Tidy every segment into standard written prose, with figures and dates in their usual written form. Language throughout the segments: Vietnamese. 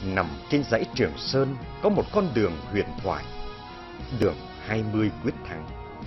Nằm trên dãy Trường Sơn có một con đường huyền thoại, đường 20 quyết thắng.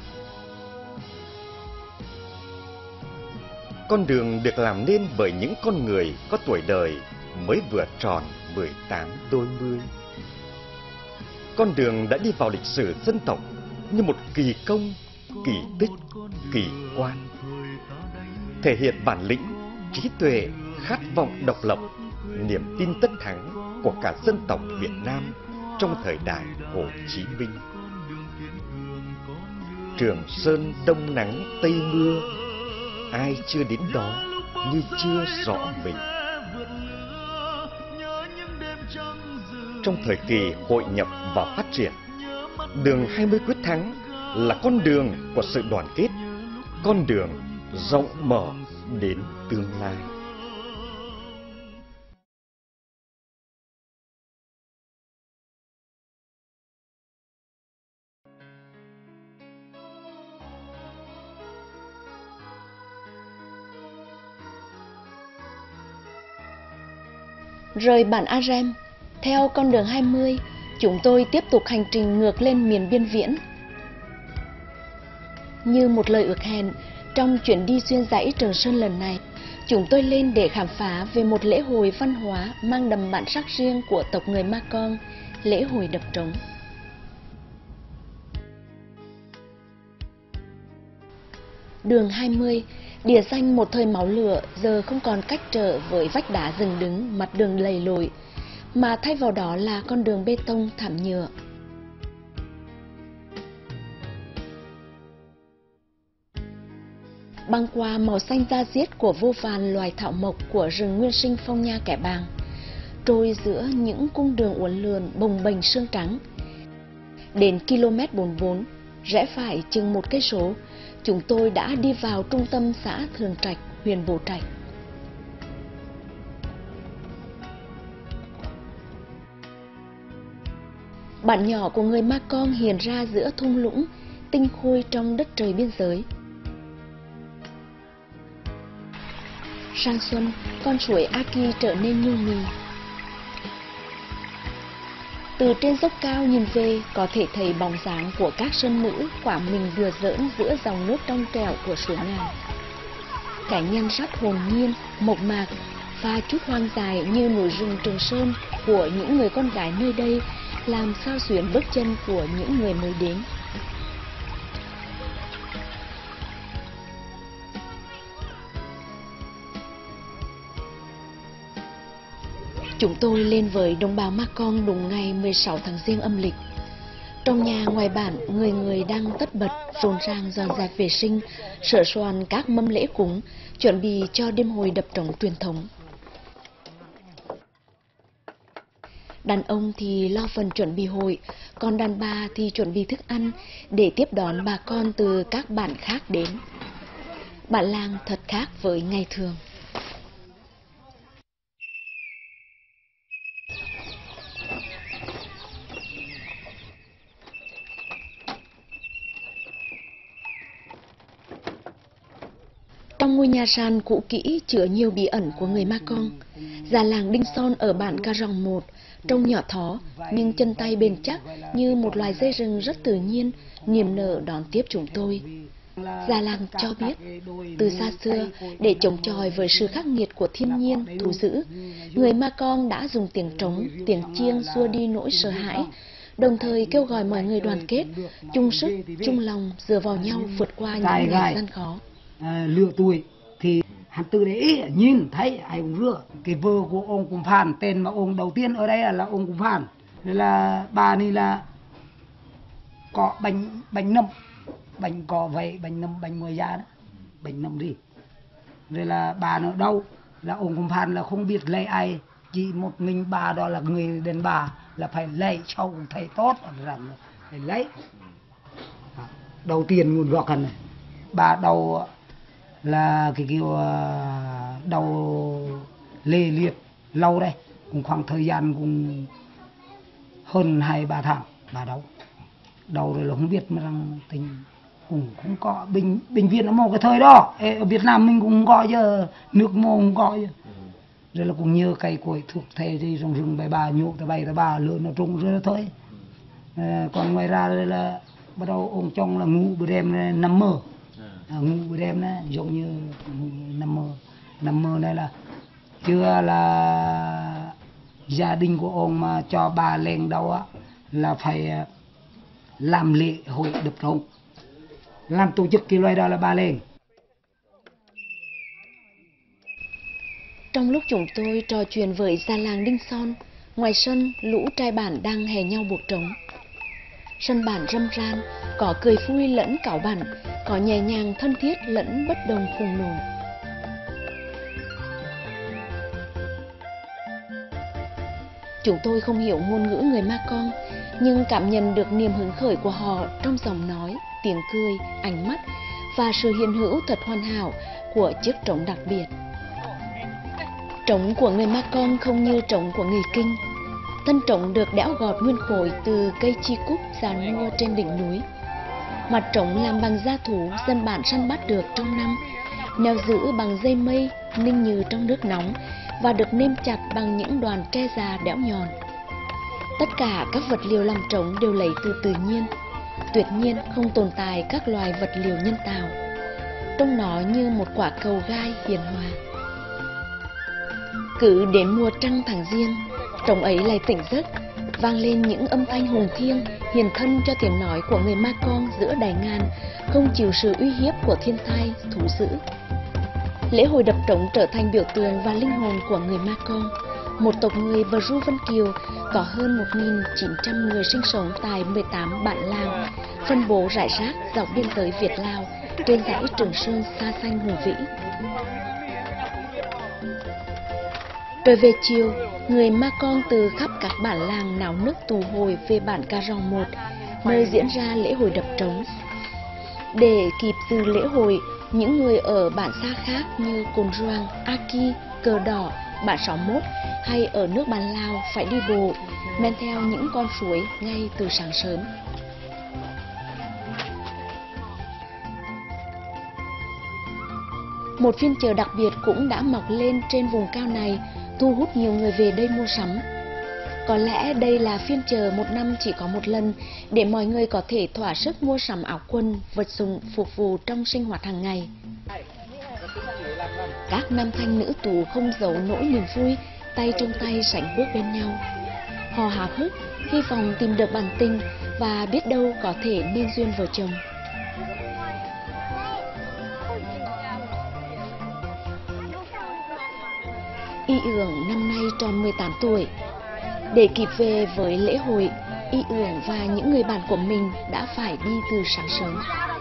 Con đường được làm nên bởi những con người có tuổi đời mới vừa tròn 18 đôi mươi. Con đường đã đi vào lịch sử dân tộc như một kỳ công, kỳ tích, kỳ quan, thể hiện bản lĩnh, trí tuệ, khát vọng độc lập, niềm tin tất thắng của cả dân tộc Việt Nam trong thời đại Hồ Chí Minh. Trường Sơn đông nắng tây mưa, ai chưa đến đó như chưa rõ mình. Trong thời kỳ hội nhập và phát triển, đường 20 quyết thắng là con đường của sự đoàn kết, con đường rộng mở đến tương lai. Rời bản Arem, theo con đường 20, chúng tôi tiếp tục hành trình ngược lên miền biên viễn. Như một lời ước hẹn, trong chuyến đi xuyên dãy Trường Sơn lần này, chúng tôi lên để khám phá về một lễ hội văn hóa mang đậm bản sắc riêng của tộc người Ma Con, lễ hội đập trống. Đường 20, địa danh một thời máu lửa, giờ không còn cách trở với vách đá dựng đứng, mặt đường lầy lội, mà thay vào đó là con đường bê tông thảm nhựa. Băng qua màu xanh da diết của vô vàn loài thảo mộc của rừng nguyên sinh Phong Nha Kẻ Bàng, trôi giữa những cung đường uốn lượn bồng bềnh sương trắng. Đến km 44, rẽ phải chừng 1 cây số, chúng tôi đã đi vào trung tâm xã Thường Trạch, huyện Bố Trạch. Bản nhỏ của người Ma Con hiện ra giữa thung lũng, tinh khôi trong đất trời biên giới. Sang xuân, con suối Aki trở nên nhu mì. Từ trên dốc cao nhìn về, có thể thấy bóng dáng của các sơn nữ quả mình đùa giỡn giữa dòng nước trong trẻo của suối ngàn. Cái nhan sắc hồn nhiên, mộc mạc và chút hoang dại như núi rừng Trường Sơn của những người con gái nơi đây làm sao xuyến bước chân của những người mới đến. Chúng tôi lên với đồng bào Ma Con đúng ngày 16 tháng Giêng âm lịch. Trong nhà ngoài bản, người người đang tất bật rộn ràng dọn dẹp vệ sinh, sửa soạn các mâm lễ cúng, chuẩn bị cho đêm hội đập trống truyền thống. Đàn ông thì lo phần chuẩn bị hội, còn đàn bà thì chuẩn bị thức ăn để tiếp đón bà con từ các bản khác đến. Bản làng thật khác với ngày thường. Trong ngôi nhà sàn cũ kỹ chứa nhiều bí ẩn của người Ma Con, già làng Đinh Son ở bản Ca Ròng 1 trông nhỏ thó nhưng chân tay bền chắc như một loài dây rừng rất tự nhiên, niềm nở đón tiếp chúng tôi. Già làng cho biết, từ xa xưa, để chống chọi với sự khắc nghiệt của thiên nhiên, thú dữ, người Ma Con đã dùng tiếng trống, tiếng chiêng xua đi nỗi sợ hãi, đồng thời kêu gọi mọi người đoàn kết, chung sức, chung lòng, dựa vào nhau vượt qua những ngày gian khó. Lựa tuổi thì hắn từ đấy nhìn thấy ai cũng rửa. Cái vợ của ông Cụm Phàn, tên mà ông đầu tiên ở đây là ông Cụm Phàn, là bà này là có bánh nấm, bánh có vậy, bánh nấm, bánh mười da đó, bánh nấm đi. Rồi là bà nó đâu là ông Cụm Phàn là không biết lấy ai, chỉ một mình bà đó là người đàn bà là phải lấy cho cũng thấy tốt rằng phải lấy. Đầu tiên nguồn gốc này bà đầu là cái kiểu đầu lê liệt lâu đây, cũng khoảng thời gian cũng hơn 2-3 tháng bà đầu rồi là không biết mà rằng tình cũng không có bệnh viện ở một cái thời đó ở Việt Nam mình cũng không có chứ, nước mô không có chứ. rồi là cũng nhờ cây cối thuộc thề thì trong rừng bài bà nhụ ta bay ta bà lượn nó trúng rồi thôi. Còn ngoài ra đây là bắt đầu ông trong là ngủ bữa đêm nằm mơ, ngủ bữa đêm đó giống như nằm mơ này là chưa là gia đình của ông mà cho bà lên đâu á là phải làm lễ hội đập trống, làm tổ chức cái loại đó là bà lên. Trong lúc chúng tôi trò chuyện với già làng Đinh Son, ngoài sân lũ trai bản đang hè nhau buộc trống. Sân bản râm ran, có cười vui lẫn cảo bản, có nhẹ nhàng thân thiết lẫn bất đồng phùng nổ. Chúng tôi không hiểu ngôn ngữ người Ma Cong, nhưng cảm nhận được niềm hứng khởi của họ trong giọng nói, tiếng cười, ánh mắt và sự hiện hữu thật hoàn hảo của chiếc trống đặc biệt. Trống của người Ma Cong không như trống của người Kinh. Thân trống được đẽo gọt nguyên khối từ cây chi cúc dàn mua trên đỉnh núi. Mặt trống làm bằng da thú dân bản săn bắt được trong năm, neo giữ bằng dây mây ninh như trong nước nóng và được nêm chặt bằng những đoàn tre già đẽo nhọn. Tất cả các vật liệu làm trống đều lấy từ tự nhiên. Tuyệt nhiên không tồn tại các loài vật liệu nhân tạo. Trông nó như một quả cầu gai hiền hòa. Cứ đến mùa trăng tháng Giêng, trống ấy lại tỉnh giấc, vang lên những âm thanh hùng thiêng, hiền thân cho tiếng nói của người Ma Cong giữa đài ngàn, không chịu sự uy hiếp của thiên tai, thú dữ. Lễ hội đập trống trở thành biểu tượng và linh hồn của người Ma Cong, một tộc người Bờ Ru Vân Kiều có hơn 1.900 người sinh sống tại 18 bản làng, phân bố rải rác dọc biên giới Việt-Lào trên dãy Trường Sơn xa xanh hùng vĩ. Rồi về chiều, người Ma Cong từ khắp các bản làng náo nức tụ hội về bản Ca Ròng 1, nơi diễn ra lễ hội đập trống. Để kịp dự lễ hội, những người ở bản xa khác như Cồn Roang, Aki, Cờ Đỏ, bản 61 hay ở nước Bản Lào phải đi bộ, men theo những con suối ngay từ sáng sớm. Một phiên chợ đặc biệt cũng đã mọc lên trên vùng cao này, thu hút nhiều người về đây mua sắm. Có lẽ đây là phiên chợ một năm chỉ có một lần để mọi người có thể thỏa sức mua sắm áo quần, vật dụng phục vụ trong sinh hoạt hàng ngày. Các nam thanh nữ tú không giấu nỗi niềm vui, tay trong tay sánh bước bên nhau. Họ háo hức, hy vọng tìm được bản tình và biết đâu có thể nên duyên vợ chồng. Y Ưởng năm nay tròn 18 tuổi. Để kịp về với lễ hội, Y Ưởng và những người bạn của mình đã phải đi từ sáng sớm.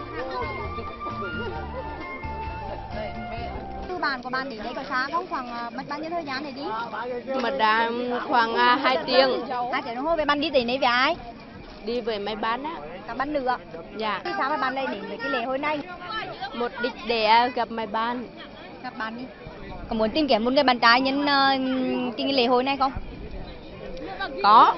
Từ bạn của bạn đến đây có xa không? Khoảng mất bao nhiêu thời gian để đi? Mất khoảng 2 tiếng. 2 tiếng đồng hồ. Về bạn đi đến đây với ai? Đi với mấy bạn á. Các bạn nữ ạ? Dạ. Vì sao mà bạn lại đến với cái lễ hội này? Một đích để gặp mấy bạn. Gặp bạn đi. Có muốn tìm kiếm một người bạn trai nhân cái lễ hội này không? Có.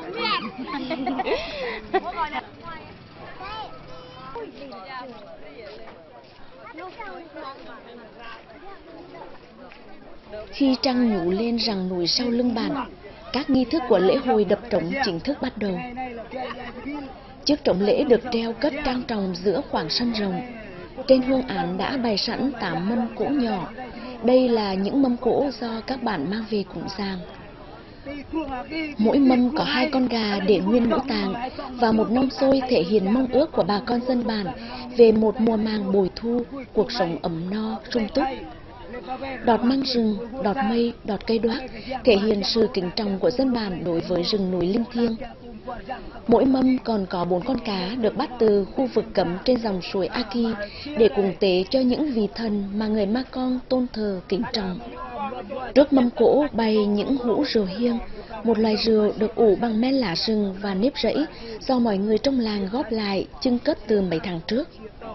Khi trăng nhú lên rằng núi sau lưng bản, các nghi thức của lễ hội đập trống chính thức bắt đầu. Chiếc trống lễ được treo cất trang trọng giữa khoảng sân rộng. Trên hương án đã bày sẵn 8 mâm cỗ nhỏ. Đây là những mâm cỗ do các bản mang về cúng giàng. Mỗi mâm có 2 con gà để nguyên ngũ tạng và một nông xôi thể hiện mong ước của bà con dân bản về một mùa màng bội thu, cuộc sống ấm no, sung túc. Đọt măng rừng, đọt mây, đọt cây đoác thể hiện sự kính trọng của dân bản đối với rừng núi linh thiêng. Mỗi mâm còn có 4 con cá được bắt từ khu vực cấm trên dòng suối Aki để cúng tế cho những vị thần mà người Ma Cong tôn thờ kính trọng. Trước mâm cỗ bày những hũ rượu hiêng, một loài rượu được ủ bằng men lá rừng và nếp rẫy do mọi người trong làng góp lại chưng cất từ mấy tháng trước.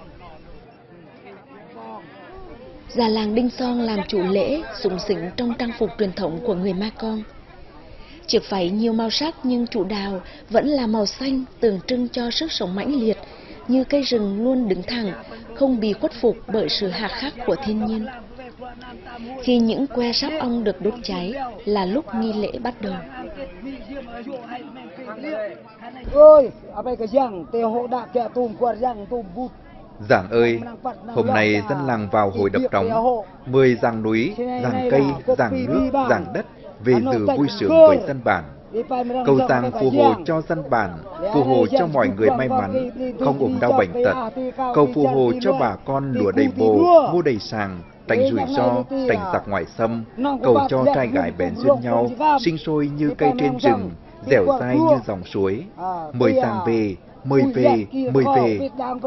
Già làng Đinh Son làm chủ lễ, xúng xính trong trang phục truyền thống của người Ma Cong. Chiếc váy nhiều màu sắc nhưng chủ đạo vẫn là màu xanh, tượng trưng cho sức sống mãnh liệt, như cây rừng luôn đứng thẳng, không bị khuất phục bởi sự hà khắc của thiên nhiên. Khi những que sáp ong được đốt cháy là lúc nghi lễ bắt đầu. Giàng ơi, hôm nay dân làng vào hồi đập trống, 10 giàng núi, giàng cây, giàng nước, giàng đất về dự vui sướng với dân bản. Cầu giàng phù hộ cho dân bản, phù hộ cho mọi người may mắn, không ốm đau bệnh tật. Cầu phù hộ cho bà con lúa đầy bồ, ngô đầy sàng, tránh rủi ro, tránh giặc ngoại xâm. Cầu cho trai gái bén duyên nhau, sinh sôi như cây trên rừng, dẻo dai như dòng suối. Mời giàng về, mời về, mời về.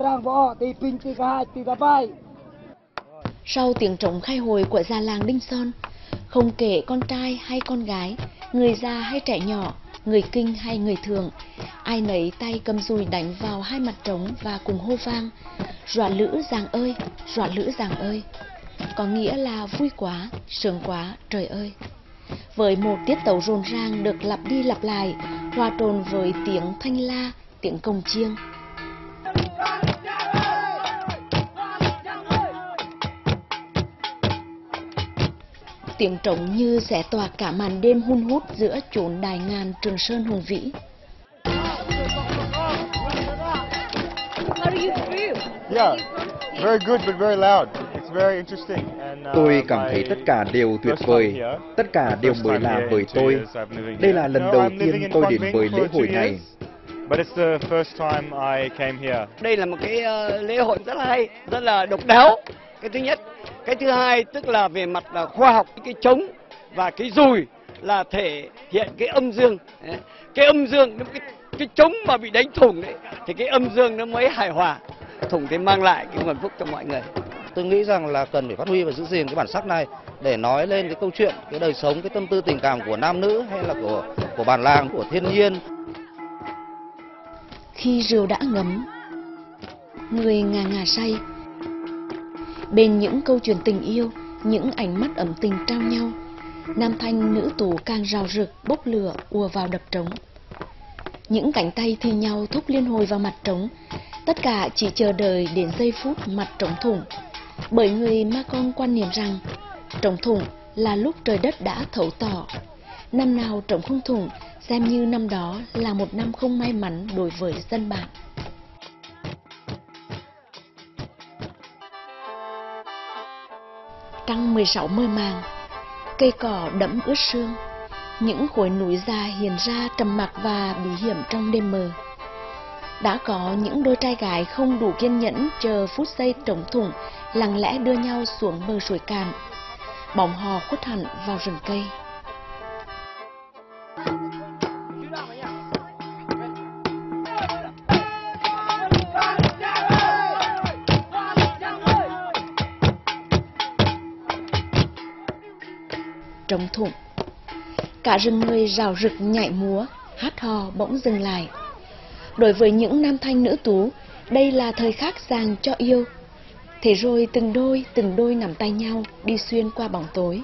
Sau tiếng trống khai hồi của già làng Đinh Son, không kể con trai hay con gái, người già hay trẻ nhỏ, người kinh hay người thường, ai nấy tay cầm dùi đánh vào hai mặt trống và cùng hô vang: "Rọa lữ giàng ơi, rọa lữ giàng ơi", có nghĩa là vui quá, sướng quá, trời ơi. Với một tiết tấu rộn ràng được lặp đi lặp lại, hòa trộn với tiếng thanh la, tiếng cồng chiêng. Tiếng trống như xé toạc cả màn đêm hun hút giữa chốn đài ngàn Trường Sơn hùng vĩ. Yeah, very good but very loud. It's very interesting. Tôi cảm thấy tất cả đều tuyệt vời, tất cả đều mới lạ với tôi. Đây là lần đầu tiên tôi đến với lễ hội này. But it's the first time I came here. Đây là một cái lễ hội rất là hay, rất là độc đáo. Cái thứ nhất, cái thứ hai tức là về mặt là khoa học, cái trống và cái dùi là thể hiện cái âm dương. Cái âm dương, cái trống mà bị đánh thủng đấy, thì cái âm dương nó mới hài hòa. Thủng thì mang lại cái nguồn phúc cho mọi người. Tôi nghĩ rằng là cần phải phát huy và giữ gìn cái bản sắc này để nói lên cái câu chuyện, cái đời sống, cái tâm tư tình cảm của nam nữ hay là của bản làng, của thiên nhiên. Khi rượu đã ngấm, người ngà ngà say. Bên những câu chuyện tình yêu, những ánh mắt ấm tình trao nhau, nam thanh nữ tú càng rào rực bốc lửa ùa vào đập trống. Những cánh tay thì nhau thúc liên hồi vào mặt trống, tất cả chỉ chờ đợi đến giây phút mặt trống thủng. Bởi người Ma Con quan niệm rằng trống thủng là lúc trời đất đã thấu tỏ. Năm nào trống không thủng xem như năm đó là một năm không may mắn đối với dân bản. Trăng 16 mơ màng, cây cỏ đẫm ướt sương, những khối núi già hiện ra trầm mặc và bí hiểm trong đêm mờ. Đã có những đôi trai gái không đủ kiên nhẫn chờ phút giây trống thủng, lặng lẽ đưa nhau xuống bờ suối cạn. Bóng họ khuất hẳn vào rừng cây. Trống thủng, cả rừng người rào rực nhảy múa, hát hò bỗng dừng lại. Đối với những nam thanh nữ tú, đây là thời khắc dành cho yêu. Thế rồi từng đôi nắm tay nhau đi xuyên qua bóng tối.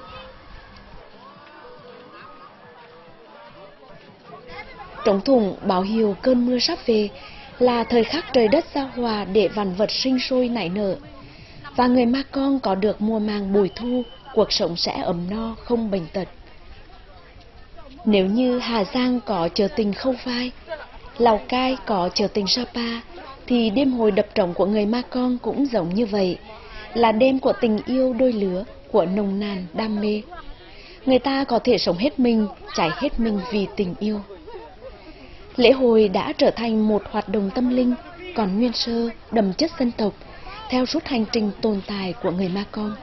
Trống thủng báo hiệu cơn mưa sắp về, là thời khắc trời đất giao hòa để vạn vật sinh sôi nảy nở. Và người Ma Con có được mùa màng bội thu, cuộc sống sẽ ấm no không bệnh tật. Nếu như Hà Giang có chợ tình Khâu Vai, Lào Cai có chợ tình Sapa, thì đêm hội đập trống của người Ma Con cũng giống như vậy, là đêm của tình yêu đôi lứa, của nồng nàn đam mê. Người ta có thể sống hết mình, cháy hết mình vì tình yêu. Lễ hội đã trở thành một hoạt động tâm linh, còn nguyên sơ, đậm chất dân tộc, theo suốt hành trình tồn tại của người Ma Con.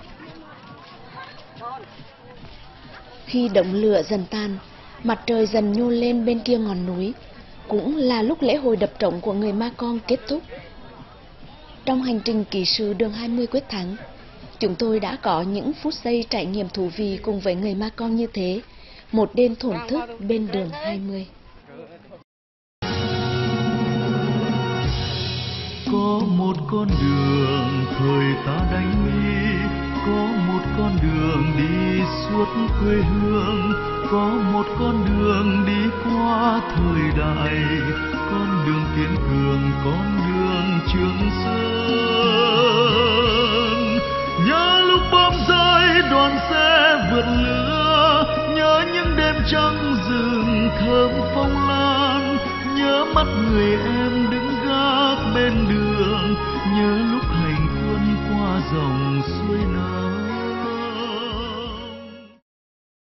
Khi đống lửa dần tan, mặt trời dần nhô lên bên kia ngọn núi, cũng là lúc lễ hội đập trống của người Ma Con kết thúc. Trong hành trình ký sự đường 20 quyết thắng, chúng tôi đã có những phút giây trải nghiệm thú vị cùng với người Ma Con như thế, một đêm thổn thức bên đường 20. Có một con đường thời ta đánh mi, có một con đường đi suốt quê hương, có một con đường đi qua thời đại, con đường kiên cường, con đường Trường Sơn. Nhớ lúc bom rơi vượt lửa, nhớ những đêm trăng rừng thơm phong lan, nhớ mắt người em đứng gác bên đường,